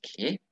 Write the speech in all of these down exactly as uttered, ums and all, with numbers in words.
เค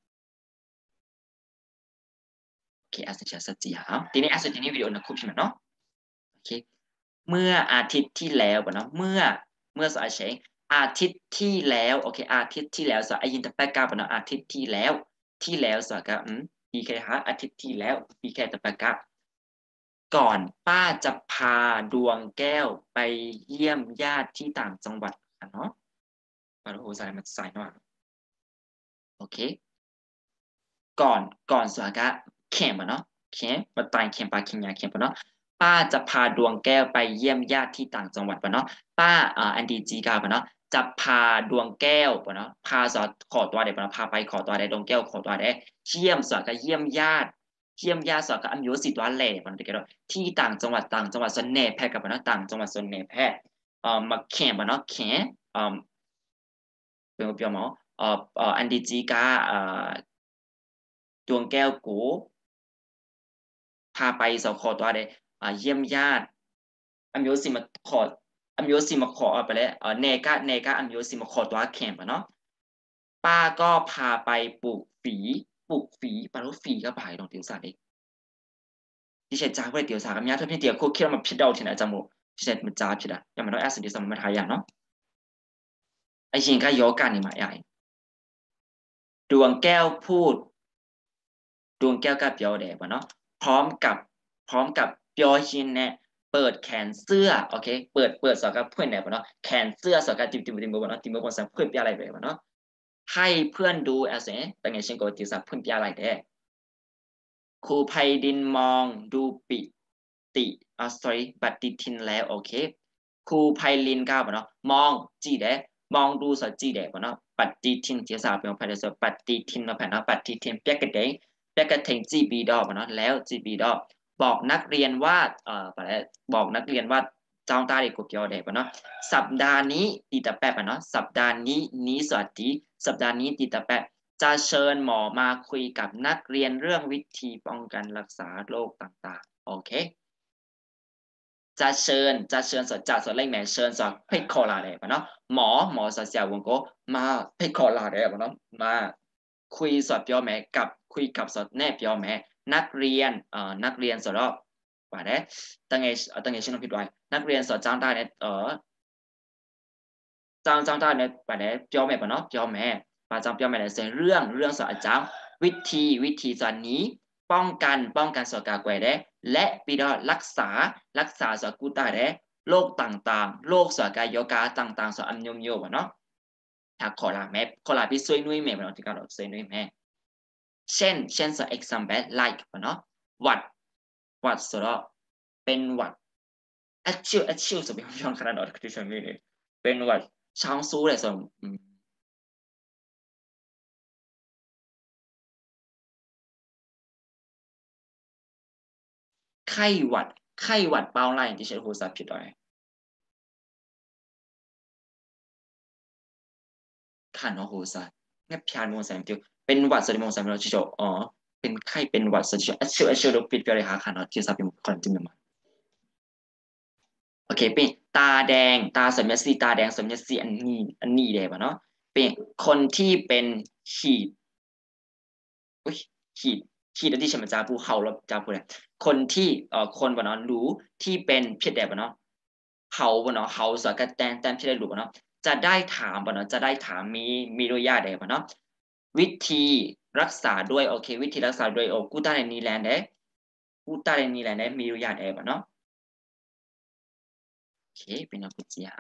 โอเคอาจจะสักจีหาทีนี้อาจจะทีนี้วิดีโอนะคุปใช่ไหมเนาะโอเคเมื่ออาทิตย์ที่แล้วปะเนาะเมื่อเมื่อสายเชงอาทิตย์ที่แล้วโอเคอาทิตย์ที่แล้วสายยินตะแปกาปะเนาะอาทิตย์ที่แล้วที่แล้วสายก็อืมปีแค่ฮะอาทิตย์ที่แล้วปีแค่ตะแปกาก่อนป้าจะพาดวงแก้วไปเยี่ยมญาติที่ต่างจังหวัดเนาะปาโหสายมันสายหน่อยโอเคก่อนก่อนสวากะเข็มอะเนาะเข็มมาตายเข็มปลาเข็มยาเข็มปะเนาะป้าจะพาดวงแก้วไปเยี่ยมญาติที่ต่างจังหวัดปะเนาะป้าอ่าอันดีจีกาปะเนาะจะพาดวงแก้วปะเนาะพาสอดขอตัวเด็กปะเนาะพาไปขอตัวเด็กดวงแก้วขอตัวเด็กเยี่ยมสวากะเยี่ยมญาติเยี่ยมญาติสวากะอันยุสิตวันแหล่ปะเนาะเด็กที่ต่างจังหวัดต่างจังหวัดส่วนเนแพร่กับปะเนาะต่างจังหวัดส่วนเนแพร่เอ่อมาเข็มปะเนาะเข็มเอ่อเป็นเปียวหมอเอ่อเอ่ออันดีจีกาเอ่อดวงแก้วกูพาไปสขอตัวเดอ่าเยี่ยมญาติอัมโยสิมาขออัมโยสิมาขอเอาไปเลยเออเนกาเนกาอัมโยสิมาขอตัวแคมป์เนาะป้าก็พาไปปลูกฝีปลูกฝีปลาลูกฝีก็ไปตรงเตียวสาเด็กที่เชจ้าก็เลยเตียวสากับญาติถ้าพี่เตียวโคเคียวมาพิดเอาที่ไหนจมูกที่เชมันจ้าพิดอะยังมันต้องแอสเดียสมันมาทายอย่างเนาะไอชิงก็โยกันนี่มาใหญ่ดวงแก้วพูดดวงแก้วกับเปียวแดงเนาะพร้อมกับพร้อมกับเปียวชินเนี่ยเปิดแขนเสื้อโอเคเปิดเปิดสอกับเพื่อนเนี่ยเนาะแขนเสื้อสอกับติมติมติมบนเนาะติมบนสัมเพื่อนเปียอะไรไปเนาะให้เพื่อนดูเอเซ่ตั้งไงเช่นก็ติสับเพื่อนเปียอะไรเด้ครูไพดินมองดูปิติอ่า sorry ปฏิทินแล้วโอเคครูไพลินก้าวเนาะมองจีเด้มองดูสอจีเด้เนาะปฏิทินเทียสาเป็นภายในสอปฏิทินเนาะแผ่นเนาะปฏิทินเปียกระเดงเปียกระเทงจีบีดอกเนาะแล้วจีบีดอกบอกนักเรียนว่าเอ่อบอกนักเรียนว่าเจ้าตาเด็กกูเกี่ยวเด็กเนาะสัปดาห์นี้ตีตะแปะเนาะสัปดาห์นี้นี้สวัสดีสัปดาห์นี้ตีตะแปะจะเชิญหมอมาคุยกับนักเรียนเรื่องวิธีป้องกันรักษาโรคต่างๆโอเคจะเชิญจะเชิญสดจัดสดเล่งแม่เชิญสดเพชรคอลาเลยเนาะหมอหมอสดเสียวงโกมาเพชรคอลาเลยเนาะมาคุยสดเปียวแม่กับคุยกับสดแน่เปียวแม่นักเรียนเอ่อนักเรียนสดรอบว่าได้ตั้งไงตั้งไงชื่อน้องผิดไว้นักเรียนสดจ้างได้เนี่ยเออจ้างจ้างได้เนี่ยว่าได้เปียวแม่ปะเนาะเปียวแม่ปาจ้างเปียวแม่เนี่ยเสียเรื่องเรื่องสดอาจารย์วิธีวิธีสอนนี้ป้องกันป้องกันสกาแควได้และปีดอรักษารักษาสกุตาได้โรคต่างๆโรคสกายโยกาต่างๆสอันยมโยเนาะถ้าขอลาแม่ขอลาพี่ช่วยนุ้ยแม่เนาะที่การช่วยนุ้ยแม่เช่นเช่นส example like เนาะหวัดหวัดสระเป็นหวัดอัชชิวอัชชิวสมัยย้อนขนาดนั้นคือฉันไม่เลยเป็นหวัดช้างซูเลยสมไข้หวัดไข้หวัดเปล่าไรที่ฉันพูดสับผิดอะไรขันโอโหซาเนี่ยพิานโมงแสงเดียวเป็นหวัดสดิโมงแสงเราชิโจอ๋อเป็นไข้เป็นหวัดสดิโจอัชชิวอัชชิวเราปิดไปเลยหาขันเนาะที่สับเป็นคนจริงมั้ยโอเคเป็นตาแดงตาสมยสีตาแดงสมยสีอันนี้อันนี้เลยป่ะเนาะเป็นคนที่เป็นขีดอุ้ยขีดขีดที่ฉันมาจาพูเขาแล้วจาพูเลยคนที่เอ่อคนป่ะเนาะรู้ที่เป็นเพียดแดดป่ะเนาะเขาป่ะเนาะเขาสกัดแตนแตนเพียดแดดรู้ป่ะเนาะจะได้ถามป่ะเนาะจะได้ถามมีมีโดยยาแดดป่ะเนาะวิธีรักษาด้วยโอเควิธีรักษาด้วยโอ้กูตาในนีแลนด์เด้กูตาในนีแลนด์เด้มีโดยยาแดดป่ะเนาะโอเคเป็นนักวิทยา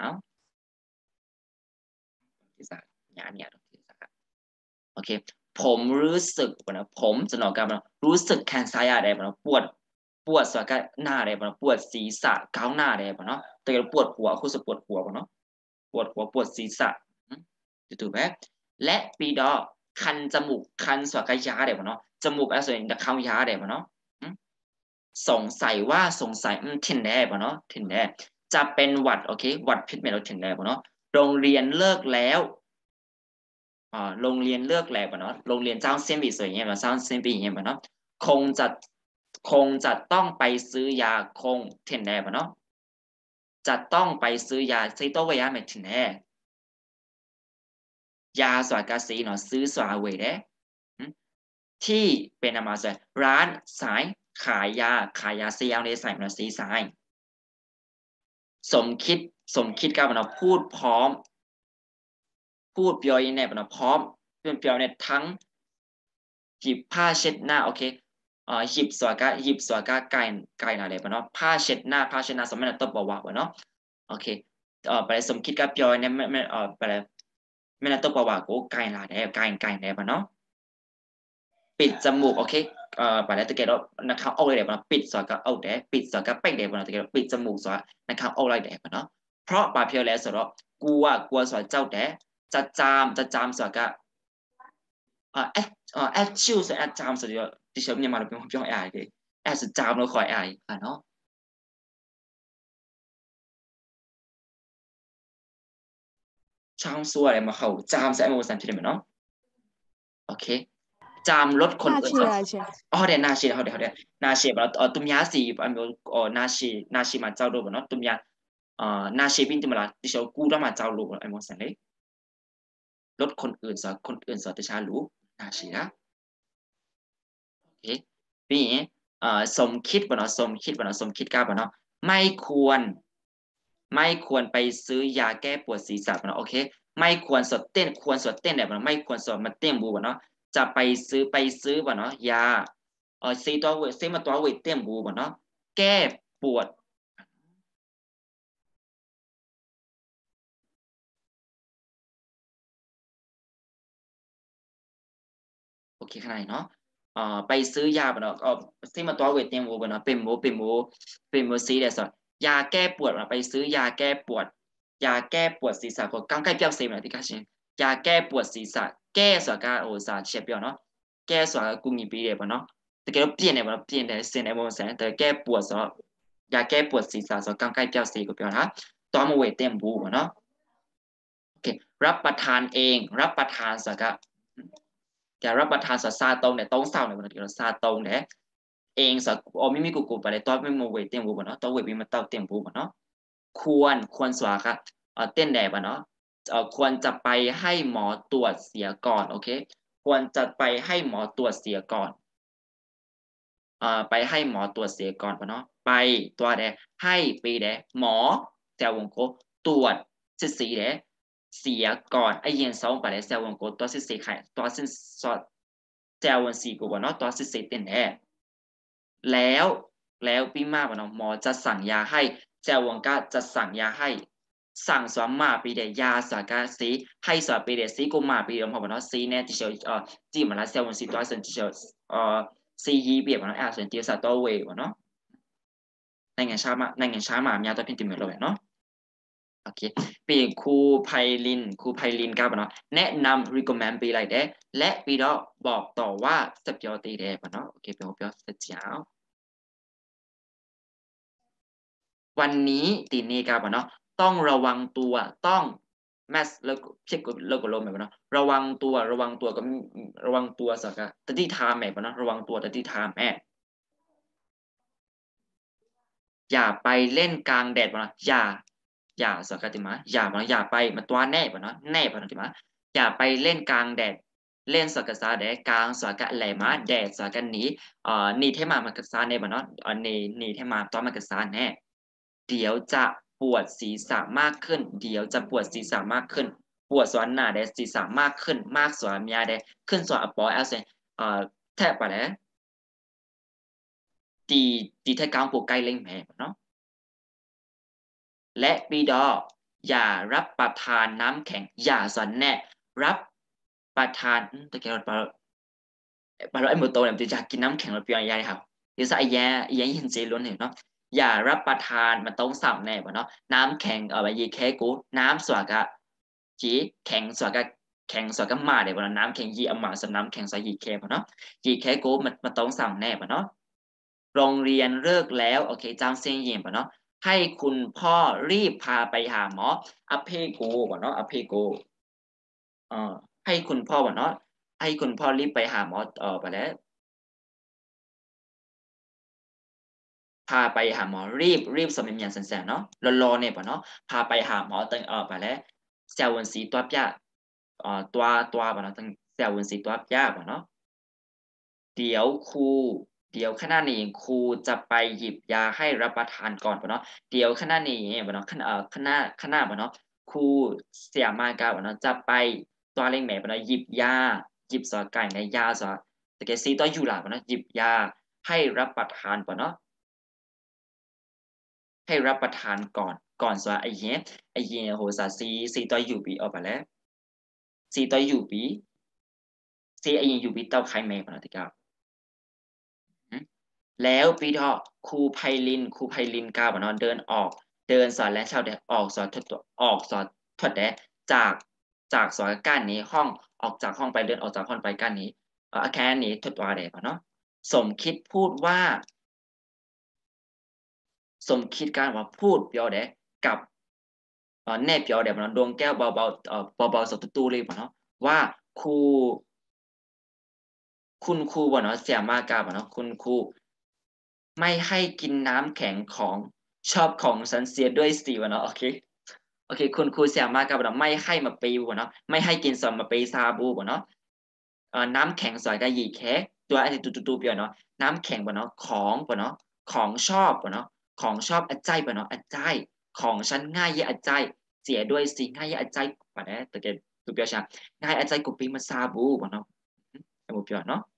ที่สามยาเนี่ยที่สามโอเคผมรู้สึกนะผมจะนอกกันนะรู้สึกแขนซ้ายอะไรบ้างปวดปวดสกัดหน้าอะไรบ้างปวดศีรษะก้าวหน้าอะไรบ้างเนาะแต่ก็ปวดหัวคุณจะปวดหัวบ้างเนาะปวดหัวปวดศีรษะถูกไหมและปีดอคันจมูกคันสกัดยาอะไรบ้างเนาะจมูกอะไรส่วนจะเข้ายาอะไรบ้างเนาะสงสัยว่าสงสัยอืมทินแน่บ้างเนาะทินแน่จะเป็นหวัดโอเคหวัดพิษเมโลทินแน่บ้างเนาะโรงเรียนเลิกแล้วอ่าโรงเรียนเลือกแหลกเนาะโรงเรียนเจ้าเซียนบีสวยเงี้ยมาเจ้าเซียนบีเงี้ยเนาะคงจะคงจะต้องไปซื้อยาคงเทนแน่เนาะจะต้องไปซื้อยาซิโตวายาเมทินแน่ยาสวากาซีเนาะซื้อสวาเวเด้ที่เป็นอามาสร้านสายขายยาขายยาเซียวในสายมันสีสายสมคิดสมคิดกับเราพูดพร้อมพูดเปียวในเราพร้อมเป็นเปียวในทั้งหยิบผ้าเช็ดหน้าโอเคอ่าหยิบสวากะหยิบสวากะไก่ไก่อะไรปะเนาะผ้าเช็ดหน้าผ้าเช็ดหน้าสมัยนั้นตบบอกว่าเนาะโอเคเอ่อไปสมคิดกับเปียวเนี่ยไม่ไม่เอ่อไปไม่นั้นตบบอกว่ากูไก่ละได้ไก่ไก่ได้ปะเนาะปิดจมูกโอเคเอ่อไปแล้วตะเกียบนะครับเอาเลยเดี๋ยวนะปิดสวากะเอาเดี๋ยวปิดสวากะเป๊กเดี๋ยวนะตะเกียบปิดจมูกสวานะครับเอาเลยเดี๋ยวปะเนาะเพราะปาเพียวแล้วสำหรับกลัวกลัวสวาเจ้าเดี๋ยวจะจามจะจามสวากะอ่าเอ๊ะอ่าแอดชิวส์แอดจามสุดยอดที่ชอบเนี่ยมาเราเป็นพี่องแอดเลยแอดสุดจามเราคอยแอดอ่ะเนาะจามซัวอะไรมาเขาจามใส่โมสันทีเดียวเนาะโอเคจามลดคน纳อื่น气啊钱อ๋อเดี๋ยวนาชีเขาเดี๋ยวเขาเดี๋ยวนาชีเราเออตุ้มยาสีอันนี้อ๋อนาชีนาชีมาเจ้าดูเนาะตุ้มยาเอ่อนาชีบินตุ้มละที่เขากู้ต้องมาเจ้าลูกไอ้โมสันเลยลดคนอื่นสอนคนอื่นสอนติชาลูนาชีนะโอเคปีนี้เอ่อสมคิดบ่เนาะสมคิดบ่เนาะสมคิดกล้าบ่เนาะไม่ควร ไม่ควรไปซื้อยาแก้ปวดศีรษะเนาะโอเคไม่ควรสดเต้นควรสดเต้นแบบไม่ควรสดมาเต้นบูเนาะจะไปซื้อไปซื้อบ่เนาะยาเออซีตัวเวซีมาตัวเวทเต้นบูบ่เนาะแก้ปวดโอเคขนาดเนาะเอ่อไปซื้อยาบ่เนาะเออซีมาตัวเวทเต้นบูบ่เนาะเป็นบูเป็นบูเป็นบูซีเดสยาแก้ปวดไปซื้อยาแก้ปวดยาแก้ปวดศีรษะก็刚刚ပြောစေမယ်ဒီကရှင်ยาแก้ปวดศีรษะแก้ဆိုတာကဟိုစာချက်ပြောเนาะแก้ဆိုတာကူညီပေးတယ်ပေါ့နော်တကယ်တော့ပြင်းတယ်ပေါ့နော်ပြင်းတယ်စင်တယ်ပုံစံแต่แก้ปวดဆိုတော့ยาแก้ปวดศีรษะဆိုတော့กางไก่เปียวสีကိုပြောတာတောမဝေတင်ဘူးပေါ့နော်โอเครับประทานเองรับประทานဆိုတာကจะรับประทานဆိုတာစာတုံးတယ်သုံးဆောင်တယ်ပေါ့နော်ဒီလိုစာတုံးတယ်เองဆိုတာအော်မိမိကိုယ်ကိုယ်ပဲလေတောไม่มဝေတင်ဘူးပေါ့နော်တောဝေပြီးမတောက်တင်ဘူးပေါ့နော်ควรควรဆိုတာကเอ่อเต้นတယ်ပေါ့နော်เอ่อควรจะไปให้หมอตรวจเสียก่อนโอเคควรจะไปให้หมอตรวจเสียก่อนเอ่อไปให้หมอตรวจเสียก่อนปะเนาะไปตัวเดให้ไปเดหมอแต่วงโคตรวจสิสีเดเสียก่อนไอเย็นสองไปเดแต่วงโคตัวสิสีไข่ตัวสิสอดแต่วันสีกูปะเนาะตัวสิสีเต้นแน่แล้วแล้วพี่มาปะเนาะหมอจะสั่งยาให้แต่วงก็จะสั่งยาให้สั่งสวมมาปีเดยาสากาสีให้สวปีเดสีกูมาปีเดพอปะเนาะสีเนี่ยที่เชียวเอ่อจีมันละแต่วันสีตัวสิที่เชียวเอ่อซียีเบียบเนาะแอบส่วนที่สัตว์ตัวเวบเนาะในงานช้ามาในงานช้ามามียาตัวพิมพ์ติมเลยเนาะโอเคปีครูไพลินครูไพลินครับเนาะแนะนำ recommend ปีอะไรเด้และปีดอบอกต่อว่าสเปียวตีเด้ปะเนาะโอเคเปียวเปียวเจ้าวันนี้ตีนี้ครับเนาะต้องระวังตัวต้องแมสแล้วเช็คแล้วก็ลมแบบเนาะระวังตัวระวังตัวก็ระวังตัวสักอะตที่ทามแม่ปะเนาะระวังตัวตที่ทามแม่อย่าไปเล่นกลางแดดปะเนาะอย่าอย่าสักติมาอย่าปะอย่าไปมาตัวแน่ปะเนาะแน่ปะเนาะติมาอย่าไปเล่นกลางแดดเล่นสักษาแดดกลางสักแหลมาแดดสักนี้เอ่อนี่เทมามันกษาแน่ปะเนาะเอ่อนี่นี่เทมาตัวมันกษาแน่เดี๋ยวจะปวดศีรษะมากขึ้นเดี๋ยวจะปวดศีรษะมากขึ้นปวดส่วนหน้าแดดศีรษะมากขึ้นมากส่วนมียาแดดขึ้นส่วนอปอเอลเซนเอ่อแทบปะเนี่ยตีตีแท้กลางปวดใกล้เล่งแม่เนาะและปีดออย่ารับประทานน้ำแข็งอย่าสอนแน่รับประทานตะเกียบปลาปลาไอ้หมดโตเนี่ยจะอยากกินน้ำแข็งเราเปลี่ยนยังไงครับเดี๋ยวใส่แย่แย่ยินเจล้วนเห็นเนาะอย่ารับประทานมันต้องสั่งแน่ป่ะเนาะน้ำแข็งเออไปยีแค่กูน้ำสวากะจีแข็งสวากะแข็งสวากะมาเดี๋ยวป่ะน้ำแข็งยีเอามาสน้ำแข็งใส่ยีแค่ป่ะเนาะยีแค่กูมันมันต้องสั่งแน่ป่ะเนาะโรงเรียนเลิกแล้วโอเคจำเสียงเย็นป่ะเนาะให้คุณพ่อรีบพาไปหาหมออเพโกป่ะเนาะอเพโกเอ่อให้คุณพ่อป่ะเนาะให้คุณพ่อรีบไปหาหมอเออไปแล้วพาไปหาหมอรีบรีบสมัยเมียนสันแสนเนาะรอรอเนี่ยป่ะเนาะพาไปหาหมอตั้งเออไปแล้วเซลล์วันสีตัวเปียเอ่อตัวตัวป่ะเนาะตั้งเซลล์วันสีตัวเปียป่ะเนาะเดี๋ยวครูเดี๋ยวขณะนี้ครูจะไปหยิบยาให้รับประทานก่อนบ่เนาะเดี๋ยวขณะนี้บ่เนาะขณะเอ่อขณะขณะบ่เนาะครูเสี่ยมากาบ่เนาะจะไปตัวเร่งแม่บ่เนาะหยิบยาหยิบสอไก่ในยาสอตะเกซีตัวอยู่ล่ะบ่เนาะหยิบยาให้รับประทานบ่เนาะให้รับประทานก่อนก่อนสอไอ้เหี้ยไอ้เหี้ยโหซะซีซีตัวอยู่ปีออกไปแล้วซีตัวอยู่ปีซีไอ้เหี้ยอยู่ปีเต้าไข่แม่บ่เนาะติกา แล้วปีเถาะครูไพลินครูไพลินกาบ่เนาะเดินออกเดินสอนและชาวเดออกสอนทดตัวออกสอนทดแดจากจากสอนก้านนี้ห้องออกจากห้องไปเดินออกจากห้องไปก้านนี้เอ่อแค่นี้ทดว่าได้บ่เนาะสมคิดพูดว่าสมคิดการว่าพูดเปียวเดกับเอ่อแน่เปียวเดบ่เนาะดวงแก้วเบาๆเอ่อเบาๆสตุตู้เลยบ่เนาะว่าครูคุณครูบ่เนาะเสียมากาบ่เนาะคุณครู ไม่ให้กินน้ำแข็งของชอบของฉันเสียด้วยสิวะเนาะโอเคโอเคคุณครูเสียมากกับเราไม่ให้มาปีวะเนาะไม่ให้กินสอนมาปีซาบูวะเนาะเอ่อน้ำแข็งสอยกะหยี่แคะตัวอันนี้ตูๆๆเปียวเนาะน้ำแข็งวะเนาะของวะเนาะของชอบวะเนาะของชอบอะใจวะเนาะอะใจของฉันง่ายยะอะใจเสียด้วยสิง่ายยะอะใจปะเดะตะเกตูเปียวชาง่ายอะใจกุปีมาซาบูวะเนาะอือฮึเปียวเนาะ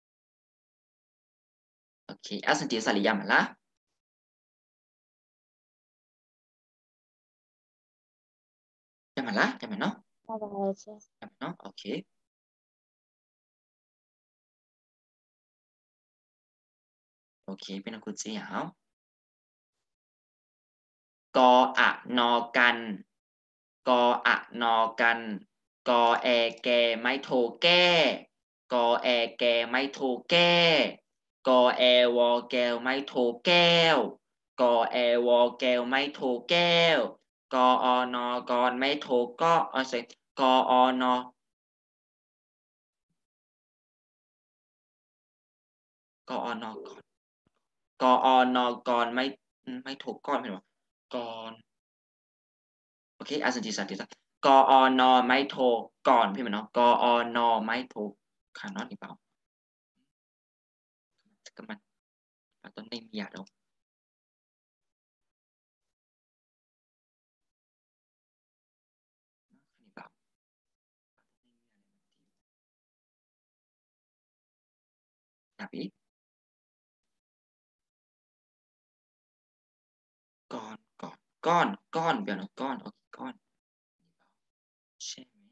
โอเคอาสันติสาริยามะละยามะละยามะเนาะ Avança. ¿no? Ok, ok, เป็นอังกฤษยาวกออะนอกันกออะนอกันกอแอแกไม่โทรแก้กอแอแกไม่โทรแก้กอแอวอแก้วไม่โทรแก้วกอแอวอแก้วไม่โทรแก้วกออนอกรไม่โทรก็เออ sorry กออนอกอนอกรกออนอกรไม่อืมไม่โทรก้อนไม่หรอกร โอเคอาสันติสันติสันกอนไม่โทรก่อนพี่มันเนาะกอนไม่โทรคานอนหรือเปล่าก็มันต้นไม่มีอะเนาะนี่เปล่านะพี่ก้อนก่อนก้อนก้อนเดี๋ยวนะก้อนโอเคก้อนใช่ไหม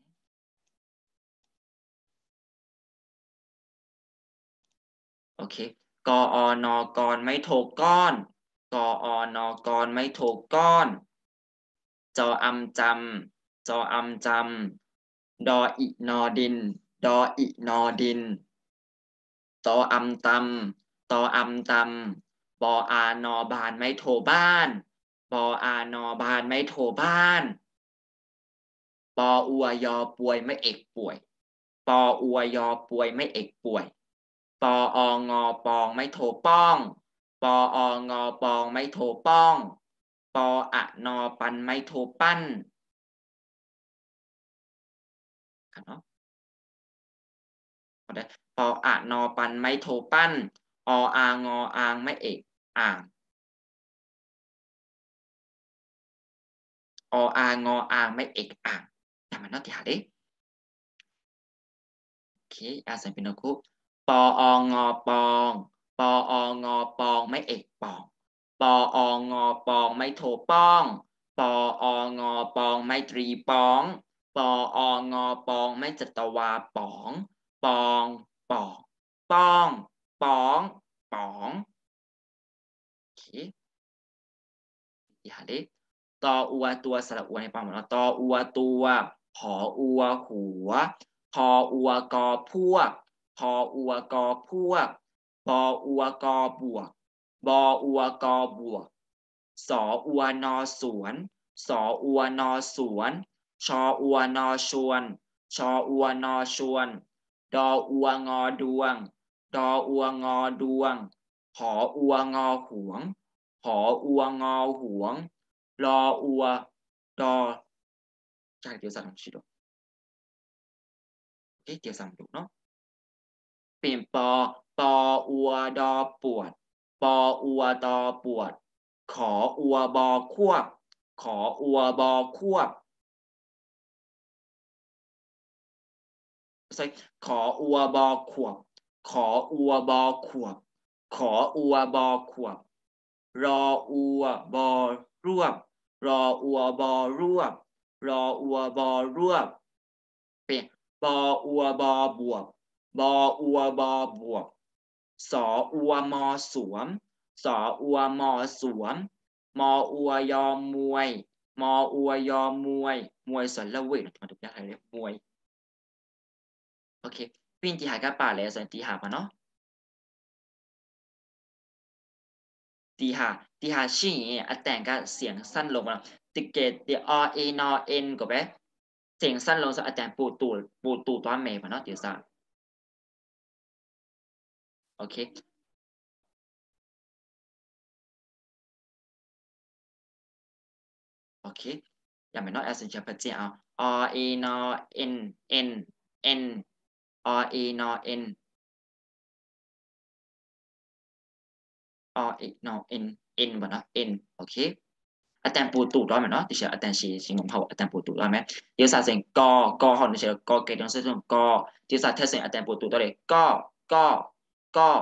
โอเคกอนกรไม่โทรก้อนกอนกรไม่โทรก้อนจออำจำจออำจำดออินอดินดออินอดิน ตออำตำตออำตำปออานอบานไม่โทรบ้านปออานอบานไม่โทรบ้านปออัวยอป่วยไม่เอกป่วยปออัวยอป่วยไม่เอกป่วยปอองอปองไม่โทรป้องปอองอปองไม่โทรป้องปออะนอปันไม่โทรปั้นครับเนาะเอาได้ปออะนอปันไม่โทรปั้นออางออางไม่เอกอ่าง ออางออางไม่เอกอ่างแต่มันน่าติหาเด้โอเคอาศัยเป็นนกุปอองอปองปอองอปองไม่เอกปองปอองอปองไม่โทป้องปอองอปองไม่ตรีป้องปอองอปองไม่จัตวาป๋องปองปองป้องป๋องป๋องโอเคอย่าเด้ตออัวตัวสระอัวในความหมายว่าตออัวตัวผออัวหัวพออัวกอพวกพออัวกอพวกบออัวกอบวกบออัวกอบวกสออัวนอสวนสออัวนอสวนชออัวนอชวนชออัวนอชวนดออัวงอดวงดออัวงอดวงหออัวงอหวงหออัวงอหวงรออัวดอใช่เดี๋ยวสั่งชิโดเอ๊ะเดี๋ยวสั่งดูเนาะเปลี่ยนปอปออัวดอปวดปออัวตอปวดขออัวบอควบขออัวบอควบขออัวบอขวบขออัวบอขวบขออัวบอขวบรออัวบอรวบรออัวบอรวบรออัวบอรวบเป็นบออัวบอบวบบออัวบอบวบสออัวมอสวมสออัวมอสวมมออัวยอมวยมออัวยอมวยมวยสระเวททำไมถึงยากอะไรเนี่ยมวยโอเคปิ้งที่หายกับป่าเลยสันตีหาปะเนาะตีหาตีหาชี่อันแต่งก็เสียงสั้นลงมาติเกตเดียอเอนอเอ็นก็ไปเสียงสั้นลงสักอันแต่งปูตูปูตูตัวเมย์ปะเนาะเดี๋ยวซะโอเคโอเคอย่าไปเนาะแอสเซนเชียลพัจเจเอาอเอนอเอ็นเอ็นเอ็นอเอนอเอ็นอเอนอเอ็นเอ็นปะเนาะเอ็นโอเคอันแต่งปูตูตัวไหมเนาะที่เชื่ออันแต่งชีชิงของเขาอันแต่งปูตูตัวไหมเดี๋ยวซาเสียงกอกอเขาเนี่ยเชื่อกอเกตต้องเสียงกอเดี๋ยวซาเทสเสียงอันแต่งปูตูตัวเลยกอกอกอ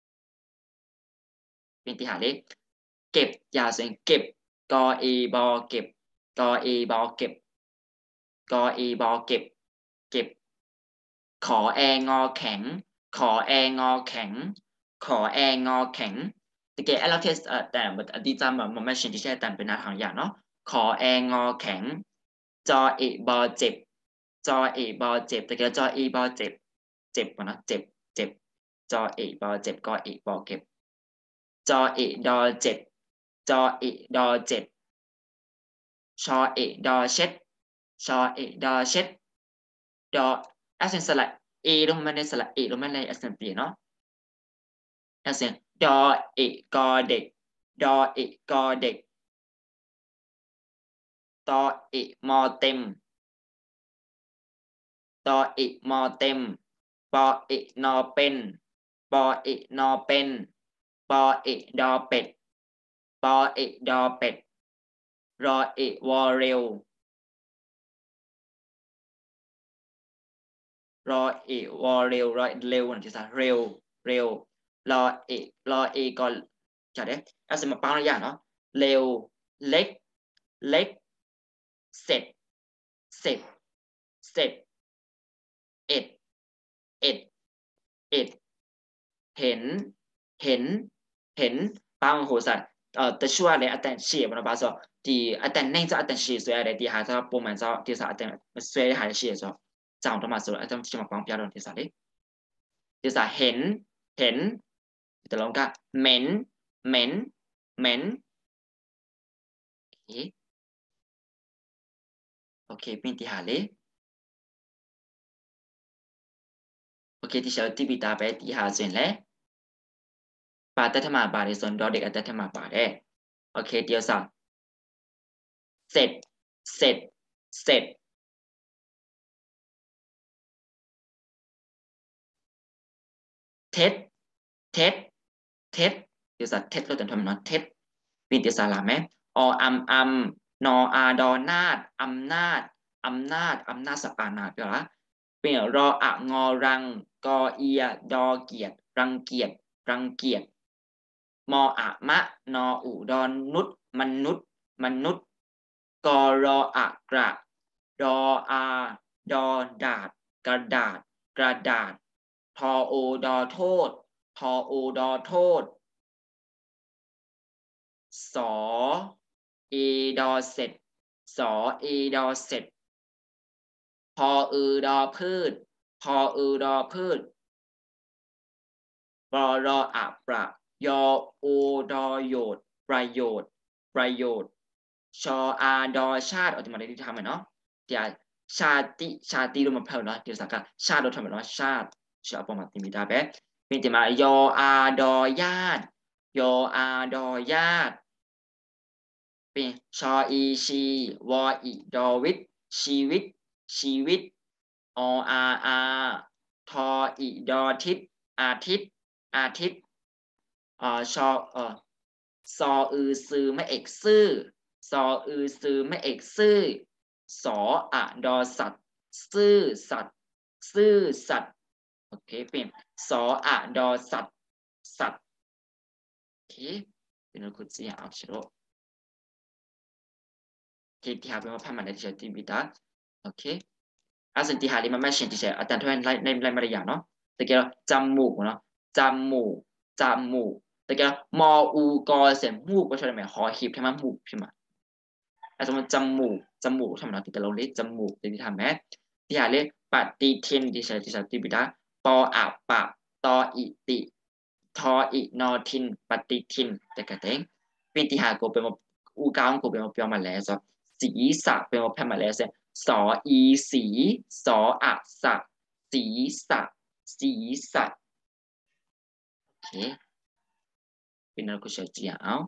เป็นที่หาเลขเก็บยาเสียงเก็บกอเอบอเก็บกอเอบอเก็บกอเอบอเก็บเก็บขอแองอแข็งขอแองอแข็งขอแองอแข็งตะเกียบเราเทสแต่อดีตจำแบบมันไม่ใช่ที่ใช่แต่เป็นหน้าทางอย่างเนาะขอแองอแข็งจอเอบอเจ็บจอเอบอเจ็บตะเกียบจอเอบอเจ็บเจ็บปะนะเจ็บเจ็บจอเอบอเจ็บกอเอบอเก็บจอเอดอเจ็ดจอเอดอเจ็ดชอเอดอเช็ดชอเอดอเช็ดดอแอสเซนสระเอลงมาในสระเอลงมาในแอสเซนเปลี่ยนเนาะแอสเซนดอเอกอเด็กดอเอกอเด็กตอเอมอเต็มตอเอมอเต็มปอเอนอเป็นปอเอนอเป็นปอเอดอเป็ดปอเอดอเป็ดรอเอวอเร็วรอเอวอเร็วรอเร็วนะที่สาเร็วเร็วรอเอรอเอก่อนจะได้อาศัยมาปังระยะเนาะเร็วเล็กเล็กเสร็จเสร็จเสร็จเอ็ดเอ็ดเอ็ดเห็นเห็นเห็นปังโหสัต呃的说来啊，但写不能把说第啊，但那个啊，但写出来的第还是不满照，第啥但虽还是写说，长的嘛说，啊，但什么光标准第啥的，第啥เห็นเห็นแต่ลองก็เหม็นเหม็นเหม็นโอเคโอเคเป็นที่หาเลยโอเคที่เช้าที่บิดาไปที่หาส่วนแล้วปาแต่ทำมาบาร์ในส่วนดอเด็กแต่ทำมาบาร์ได้โอเคเดียวสักเสร็จเสร็จเสร็จเท็จเท็จเท็จเดี๋ยวสักเท็จเราจะทำเนาะเท็จเป็นที่สาระไหมออัมอัมนออาดอนาดอำนาจอำนาจอำนาจสปานาดเปล่าเป็นรออะงอรังกอเอียดอเกียดรังเกียจรังเกียจมออะมะนออุดอนนุษมนุษย์มนุษย์กอรออะกระดออาดอดาดกระดาษกระดาษทอโอดอโทษทอโอดอโทษสอเอดอเสร็จสอเอดอเสร็จพออือดอพืชพออือดอพืชปรออะประยอโอดอโยดประโยชน์ประโยชน์ชออาดอชาติเอาที่มาได้ที่ทำเนาะเดี๋ยวชาติชาติรูมาเพิ่มเนาะเดี๋ยวสักการชาติเราทำเนาะชาติชาติประมาณที่มีได้แบบเป็นที่มายออาดอญาติยออาดอญาติเป็นชออีชีวออีดอวิทชีวิตชีวิตออาอาทออีดอทิศอาทิตย์อาทิตย์อ่าชอเอ่อซออือซือไม่เอกซื่อซออือซือไม่เอกซื่อสออะดอสัตว์ซื่อสัตว์ซื่อสัตว์โอเคเป็นสออะดอสัตว์สัตว์โอเคเป็นเราคุยอ่านชโลที่ที่หาเป็นว่าพันมันได้ที่จะตีบิดาโอเคอาสันติหาลิมันไม่เช่นที่จะอาจารย์ทุกท่านไล่ในไล่มาได้อย่างเนาะแต่เกี่ยวจมูกเนาะจมูกจมูกแต่เกี่ยวมออูกอเสียงมูกก็ใช่ไหมหอหีบใช่ไหมมูกใช่ไหมอาสมมติจมูกจมูกทำไมเราติดกับเราเรียกจมูกที่ทำไหมที่หาเรียกปฏิทินที่ใช้ที่ใช้ที่บิดาปออะปะตออิติทออินอทินปฏิทินแต่กระเตงเป็นที่หากูเป็นอูกาวกูเป็นมาเปียวมาแล้วซะศีรษะเป็นมาแพมาแล้วเสียสออีสีสออะสะศีรษะศีรษะโอเคเป็นเราคุยเจียเอา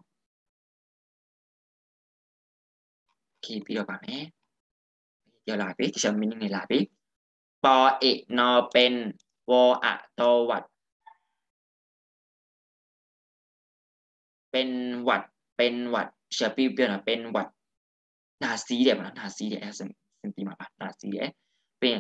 โอเคพี่เราปะแม่เดี๋ยวลาไปที่ฉันมีนึงในลาไปปอเอกนอเป็นวออะโตวัดเป็นหวัดเป็นหวัดเชื่อพี่เปียวนะเป็นหวัดนาซีเดี๋ยวนะนาซีเดี๋ยวเซนเซนติมาปะนาซีเดี๋ยวเป็น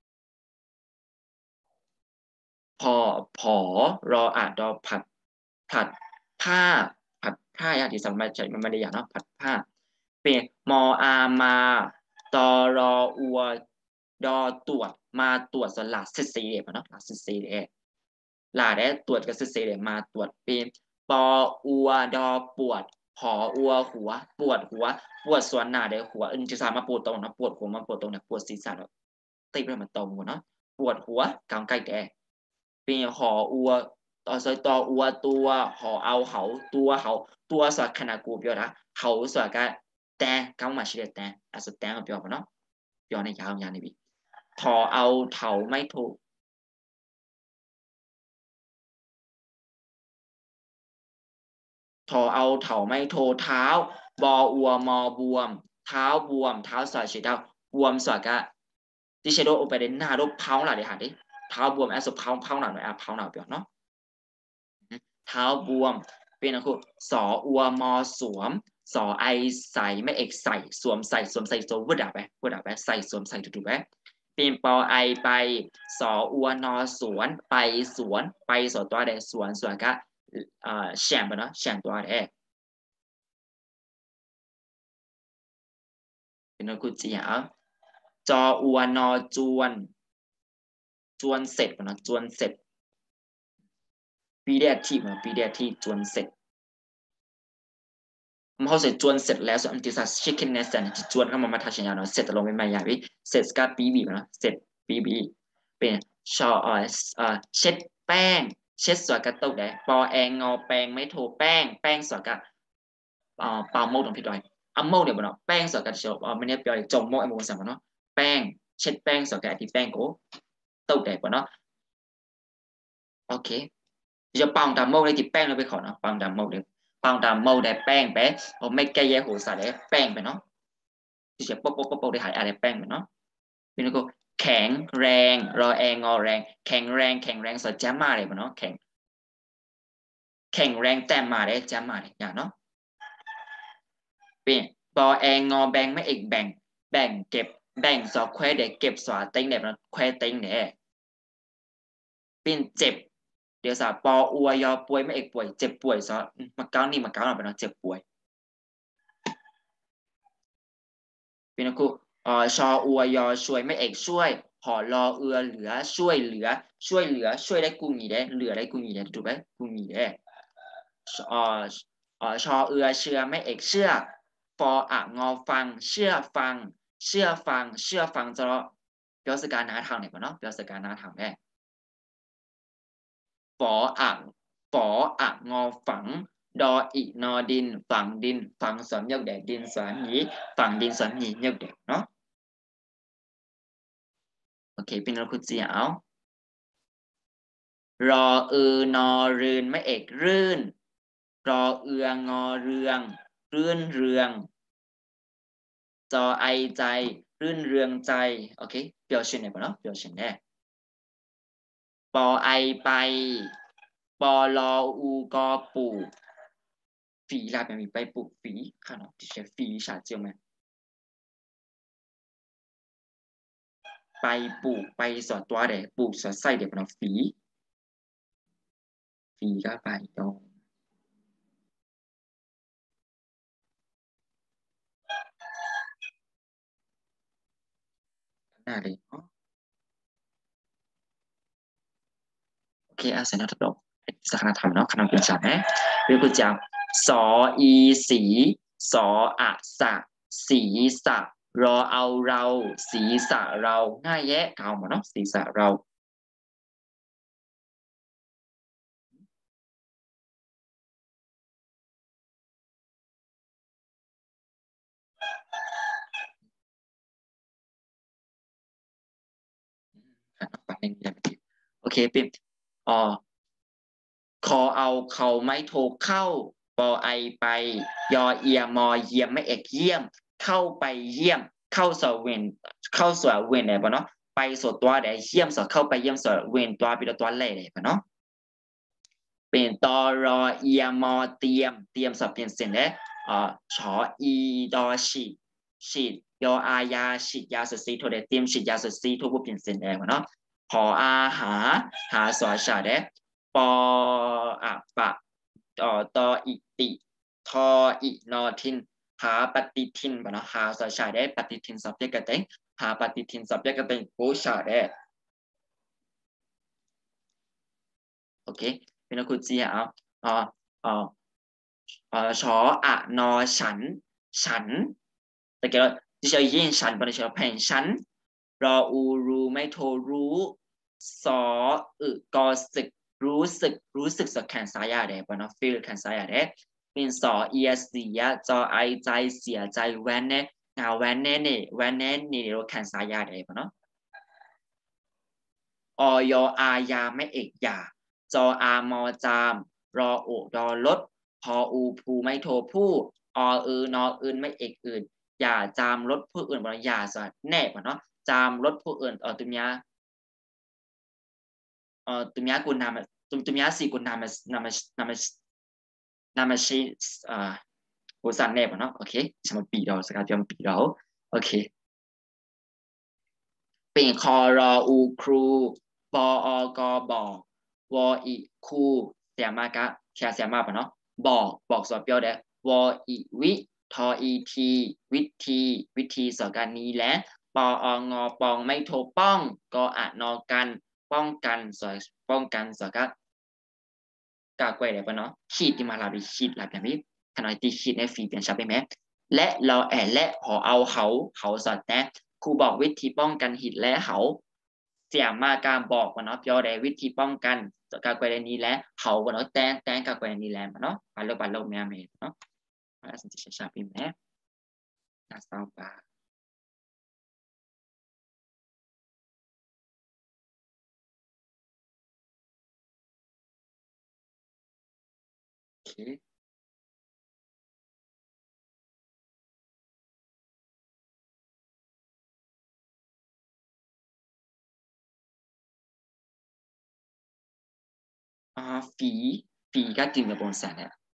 พอผอรออะดอผัดผัดผ้าผัดผ้าอย่างที่สมัยใช้มันไม่ได้อย่างเนาะผัดผ้าเป็นมออามาตอรออัวดอตรวจมาตรวจสลัดเซซีเดเนาะลาเซซีเดลาได้ตรวจกับเซซีเดมาตรวจเป็นปออัวดอปวดหออัวหัวปวดหัวปวดส่วนหน้าได้หัวอึนจะสามารถปวดตรงนะปวดหัวมาปวดตรงเนี่ยปวดศีรษะตีไปมันตรงหมดเนาะปวดหัวกลางใกล้แดเป็นหออัวต่อซอยต่ออัวตัวหอเอาเขาตัวเขาตัวสอดขนาดกูเปียวนะเขาสอดกันแต่ก้าวมาชิเดแต่อาสุดแต่มาเปียวเนาะเปียวในยาวยาวในบีทอเอาเถาไม่ถูกทอเอาเถาไม่โทเท้าบออัวมอบวมเท้าบวมเท้าสอดเฉดเท้าบวมสอดกะที่เชโดโอเปเดนหน้ารูปเผาหล่ะเดี๋ยวหาดิเท้าบวมแอสเผาเผาหน่อยอ่ะเผาหน่อยเปียวเนาะเท้าบวมเป็นอะไรคุณสออัวมอสวมสอไอใส่ไม่เอกใส่สวมใส่สวมใส่โซวดาไปวดาไปใส่สวมใส่ถูกๆไปเป็นปอไอไปสออัวนอสวนไปสวนไปสอตัวใดสวนสวนก็เอ่อแฉงไปเนาะแฉงตัวใดเป็นอะไรคุณจีอ่ะจออัวนอจวนจวนเสร็จเนาะจวนเสร็จปีเดียทีเนาะปีเดียทีจวนเสร็จมันเขาเสร็จจวนเสร็จแล้วส่วนอันที่สามชิคเก้นเนสเซนที่จวนเข้ามามาทัชยาเนาะเสร็จลงไปมาอย่างนี้เสร็จก็ปีบีเนาะเสร็จปีบีเป็นชอเอ่อเอ่อเช็ดแป้งเช็ดสวยกระตุกได้ปอแองงอแป้งไม่โทแป้งแป้งสวยกับเอ่อเปล่าโม่ตรงพี่ดอยอัมโม่เดี๋ยวเนาะแป้งสวยกับเชียวเอ่อไม่เนี่ยเปียจงโม่ไอ้โม่สั่งเนาะแป้งเช็ดแป้งสวยกับที่แป้งโก้ตุกได้ปะเนาะโอเคจะปังดำโม่ได้ที่แป้งเราไปขอเนาะปังดำโม่เดี๋ยวปังดำโม่ได้แป้งไปผมไม่แก้แย่หัวใส่ได้แป้งไปเนาะ ที่จะโป๊ะโป๊ะโป๊ะได้หายอะไรแป้งเหมือนเนาะเป็นก็แข็งแรงรอแองอแรงแข็งแรงแข็งแรงสดแจ่มมาเลยมันเนาะแข็งแข็งแรงแต้มมาเลยแจ่มมาเลยอย่างเนาะเป็นปอแองอแบงไม่เอกแบ่งแบ่งเก็บแบ่งสอแควเด็กเก็บสอเต็งเด็กมันแควเต็งเนี่ยเป็นเจ็บเดี๋ยวสาปออวยอป่วยไม่เอกป่วยเจ็บป่วยซอมาเก้านี่มาเก้าหน่อยไปเนาะเจ็บป่วยเป็นกูเอ่อชออวยอช่วยไม่เอกช่วยหอรอเอือเหลือช่วยเหลือช่วยเหลือช่วยได้กูงีได้เหลือได้กูงีได้ถูกไหมกูงีได้เอ่อเอ่อชอเอือเชื่อไม่เอกเชื่อฟออะงอฟังเชื่อฟังเชื่อฟังเชื่อฟังจะเปียวสการนาทางไหนปะเนาะเปียวสการนาทางแม่ฟออะฟออะงอฝังดออีนอดินฝังดินฝังสวนยกแดดดินสวนหนีฝังดินสวนหนียกแดดเนาะโอเคเป็นเราคุยเสียเอารอเออนอรืนไม่เอกรื่นรอเอืองอเรืองรื่นเรืองจอไอใจรื่นเรืองใจโอเคเปียวเช่นไหนปะเนาะเปียวเช่นแน่ปอไอไปปปอลออูกอปูฝีลาแบบมีไปปลูกฝีค่ะเนาะที่ใช้ฝีฉาเจียวไหมไปปลูกไปสอดตัวเด็ปลูกสอดไส้เด็กเนาะฝีฝีก็ไปดองหน้าเลยโอเคอาศัยนักตกสักคณะธรรมเนาะคณะกุญจับไหมเรียกกุญจับสออีสีสออะสะสีสะรอเอาเราสีสะเราง่ายแยะเก่าหมดเนาะสีสะเราปัดหนึ่งอย่างเดียวโอเคเป็นอ๋อคอเอาเขาไม่โทรเข้าปอไอไปยอเอียมอเยี่ยมไม่เอกเยี่ยมเข้าไปเยี่ยมเข้าสวเวนเข้าสวเวนไหนปะเนาะไปสวตัวไหนเยี่ยมสวเข้าไปเยี่ยมสวเวนตัวเป็นตัวเล่ไหนปะเนาะเป็นตอรอเอียมอเตรียมเตรียมสอบเปลี่ยนเสียงเลยอ่าชออีดอฉีดฉีดยออายาฉีดยาสซีโทเดเตรียมฉีดยาสซีทุกเปลี่ยนเสียงแดงเนาะพออาหาหาสอชาเดปออะปะต่อตออิติทออินอทินหาปฏิทินเนาะหาสอชาเดปฏิทิน subject กระเตงหาปฏิทิน subject กระเตงกูชาเดโอเคเป็นนักคุณจีอ่ะอ่าอ่าอ่าชออะนอฉันฉันแต่แกที่จะยินฉันบริเชแผ่นฉันรออูรูไม่โทรรู้สออึกอสึกรู้สึกรู้สึกสักแขนสายาเดปะเนาะฟีลแขนสายาเดเป็นสอเอียเสียจอไอใจเสียใจแวนเน่งาแวนเน่เน่แวนเน่นี่เราแขนสายาเดปะเนาะออยอายาไม่เอกยาจออามอจามรอโอดอลดพออูภูไม่โทผู้ออือนออื่นไม่เอกอื่นอย่าจามลดผู้อื่นบรอย่าสแน่ปะเนาะจามลดผู้อื่นเออตุมยาเออตุมยากุณนามาตุมตุมยาสี่กุณนามานามานามานามาชีอ่าโอซันแน่ปะเนาะโอเคสมมติปีเราสกัดยอมปีเราโอเคเป็นคอรออูครูปออกบอกวออีคูเสียมากะเสียเสียมากปะเนาะบอกบอกสอบเปียวเด้วออีวิทออีทีวิธีวิธีสอการนี้และปอองอปองไม่โทรป้องกออะนอกันป้องกันสอป้องกันสอกักากวยเด้ปะเนาะขีดที่มาลาบิขีดลาแบบนี้ขนาดที่ขีดในฟีเปลี่ยนชับไปไหมและเราแอนและหอเอาเขาเขาสอดแนะครูบอกวิธีป้องกันหิดและเขาเสียมาการบอกว่าเนาะย่อได้วิธีป้องกันการกวยนี้และเขาว่าเนาะแตงแตงการกวยนี้แล้วเนาะปาโลปาโลแม่เมเนาะมาสันติชาพิมพ์แม่นาซาปาโอเคอ่าฝีฝีก็จริงกับบนแสนเนี่ย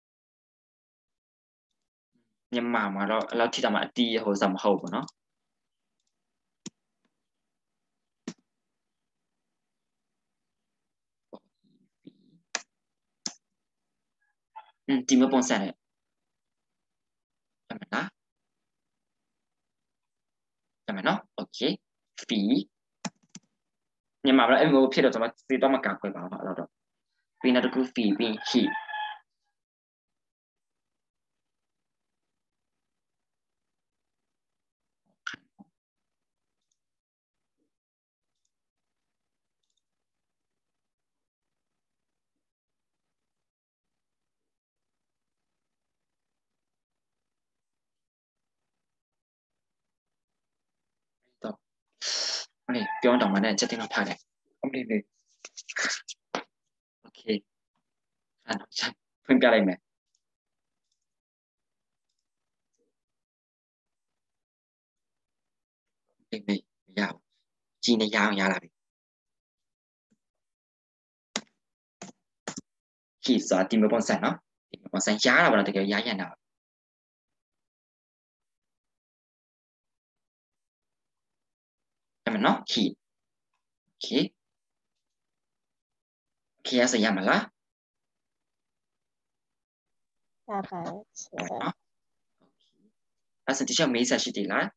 ยังมามาเราเราที่ทำมาตีโหสำเขาเนาะอืมจริงกับบนแสนเนี่ยจำไหมนะจำไหมเนาะโอเคฝียังมาแล้วเอ็มโอพี่เราจะมาตีต้องมากราบกวยเปล่าเราเราปีนั้นก็คือฝีปีขีดต่อโอเคเดี๋ยวต่อมาเนี่ยจะเต็มมาพาเนี่ยโอเคเลยโอเคอ่าใช่เพิ่งกันอะไรไหมเองเลยยาวจีนในยาวยาวอะไรขีดဆိုတာဒီမျိုးပုံစံเนาะဒီမျိုးပုံစံရားတာပေါ့နော်တကယ်ရားရန်တာအဲ့မနော်ขีดโอเคโอเคအဲ့ဆိုရမလားရပါဆရာနော်အဲ့ဆိုဒီချက်မေးဆက်ရှိသေးလား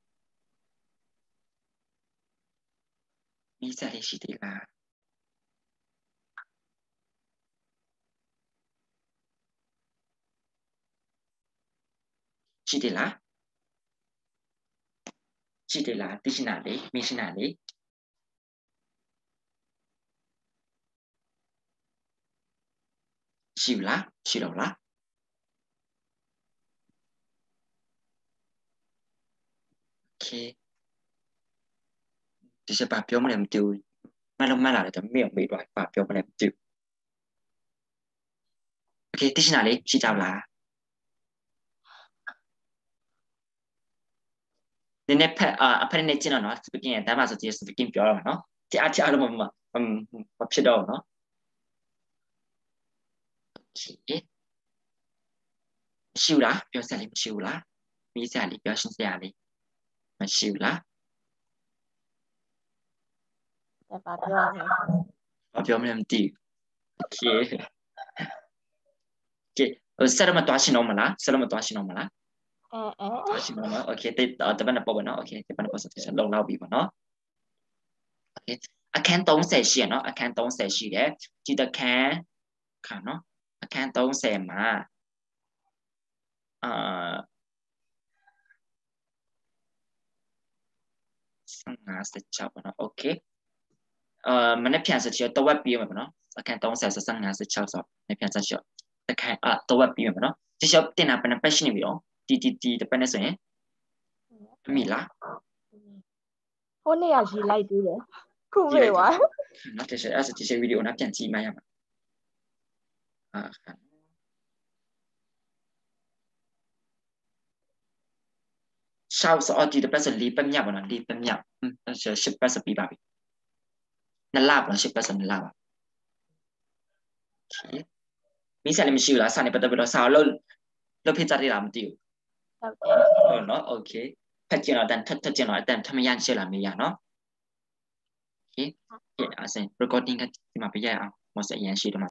မေးဆက်လေးရှိသေးလားရှိသေးလားရှိသေးလားသိရှင်တာလေးမေးရှင်တာလေးရှိဘူးလားရှိတော့လားโอเคဒီချက်ပါပြောမလဲမသိဘူးမလုံးမလာတယ်တော့မေ့အောင်မေ့သွားပါပြောမလဲမသိဘူးโอเคသိရှင်တာလေးရှိကြပါလားနည်းနည်းဖက်အဖက်နဲ့ကျင်းတော့နော် speaking ရဲ့တမ်းပါဆိုဒီ speaking ပြောတော့နော်ဒီအချအားလုံးမမမဖြစ်တော့နော်ရှိရှိလားပြောစရာလေးမရှိဘူးလားမေးစရာလေးပြောရှင်းစရာလေးမရှိဘူးလားဘာပြောရလဲဘာပြောမလဲမသိဘူးโอเคโอเคဆက်ရမသွားရှင်းတော့မလားဆက်ရမသွားရှင်းတော့မလားအဲအဲသွားရှင်းတော့နော်โอเคတိတ်တပတ်နဲ့ပေါ့ပါနော်โอเคတပတ်နဲ့ပေါ့ဆိုတော့လုံလောက်ပြီပေါ့နော်โอเคအခန်းသုံးဆယ်ရှိရနော်အခန်းသုံးဆယ်ရှိတယ်ကြည်တခန်းခါနော်အခန်းသုံးဆယ်မှာအာငါးสิบ၆ပေါ့နော်โอเคအာမနေ့ပြန်ဆိုချင်တော့ဝက်ပြီးမှာပေါ့နော်အခန်းသုံးဆယ်ဆိုငါးสิบ၆ဆိုမနေ့ပြန်ဆက်ရှော့တခန်းအာတော့ဝက်ပြီးမှာပေါ့နော်ဒီရှော့တင်တာဘယ်နှပတ်ရှိနေပြီတော့တီတီတီတပတ်နဲ့ဆိုရင်မိလားဟိုနေ့ကရေးလိုက်သေးတယ်ခုမေးပါနောက်တစ်ချက်အဲ့ဒီချက်ဗီဒီယိုနောက်ပြန်ကြည့်မှရမှာအာရှောက်စောဒီတပတ်ဆိုလေးပတ်မြောက်ပေါ့နော်လေးပတ်မြောက်ဟွန်းအဲ့ရှစ်ပတ်ဆိုပြီးပါပြီနှစ်လပေါ့နော်ရှစ်ပတ်ဆိုနှစ်လပါမိစားလည်းမရှိဘူးလားစာနေပတ်သက်ပြီးတော့စာလို့လို့ဖိကြတယ်လားမသိဘူးဟုတ်တယ်ဟုတ်နော်โอเคဖတ်ကြည့်တော့အတန်ထပ်ထပ်ကြည့်တော့အတန်ထမရရှင်းလာမေးရနော်โอเคအဲ့အစင် recording ကဒီမှာပြရအောင်မစအရင်ရှိတယ်